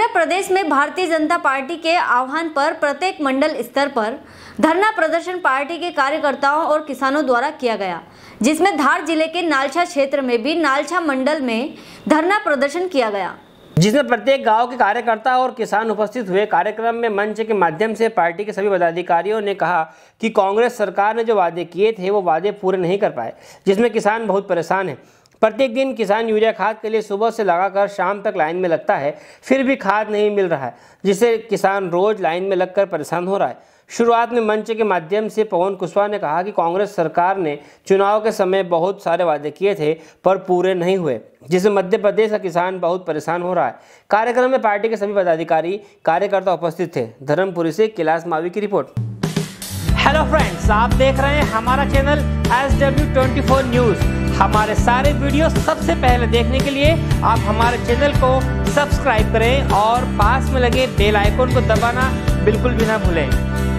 प्रदेश में भारतीय जनता पार्टी के आह्वान पर प्रत्येक मंडल स्तर पर धरना प्रदर्शन पार्टी के कार्यकर्ताओं और किसानों द्वारा किया गया, जिसमें धार जिले के नालछा क्षेत्र में भी नालछा मंडल में धरना प्रदर्शन किया गया, जिसमें प्रत्येक गांव के कार्यकर्ता और किसान उपस्थित हुए। कार्यक्रम में मंच के माध्यम से पार्टी के सभी पदाधिकारियों ने कहा कि कांग्रेस सरकार ने जो वादे किए थे वो वादे पूरे नहीं कर पाए, जिसमें किसान बहुत परेशान हैं। प्रत्येक दिन किसान यूरिया खाद के लिए सुबह से लगाकर शाम तक लाइन में लगता है, फिर भी खाद नहीं मिल रहा है, जिससे किसान रोज लाइन में लगकर परेशान हो रहा है। शुरुआत में मंच के माध्यम से पवन कुशवाहा ने कहा कि कांग्रेस सरकार ने चुनाव के समय बहुत सारे वादे किए थे पर पूरे नहीं हुए, जिससे मध्य प्रदेश का किसान बहुत परेशान हो रहा है। कार्यक्रम में पार्टी के सभी पदाधिकारी कार्यकर्ता उपस्थित थे। धर्मपुरी से कैलाश मावी की रिपोर्ट। हेलो फ्रेंड्स, आप देख रहे हैं हमारा चैनल SW24 न्यूज़। हमारे सारे वीडियो सबसे पहले देखने के लिए आप हमारे चैनल को सब्सक्राइब करें और पास में लगे बेल आइकन को दबाना बिल्कुल भी ना भूलें।